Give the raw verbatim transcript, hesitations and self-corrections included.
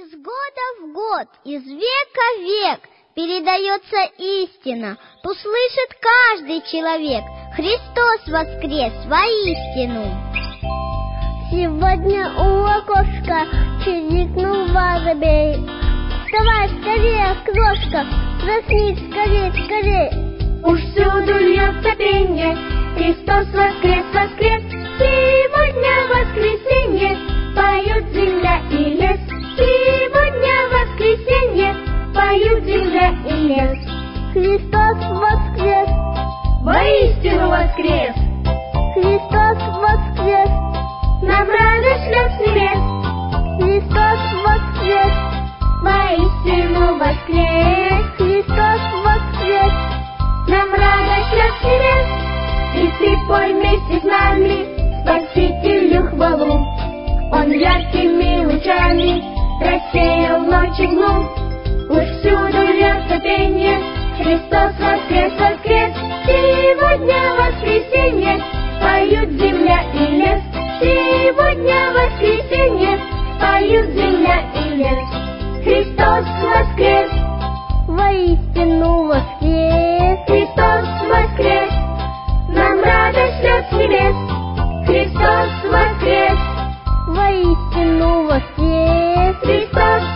Из года в год, из века в век передается истина, услышит каждый человек: Христос воскрес воистину. Сегодня у окошка чирикнул воробей. Вставай скорее, крошка, проснись скорей, скорей. Уж всюду льется пенье, Христос воскрес, воскрес. Сегодня воскресенье, поют земля и лес. Сегодня воскресенье, поют земля и лес. Христос воскрес, воистину воскрес. Христос воскрес, нам радость шлет с небес. Христос воскрес, воистину воскрес. Христос воскрес, нам радость шлет с небес. И ты пой вместе с нами Спасителю хвалу. Он яркими лучами рассеял ночи глум. Уж всюду льется пенье, Христос воскрес, воскрес. Сегодня воскресенье, поют земля и лес. Сегодня воскресенье, поют земля и лес. Христос воскрес, воистину воскрес. Христос воскрес, нам радость шлет с небес. Христос воскрес, воистину воскрес. Христос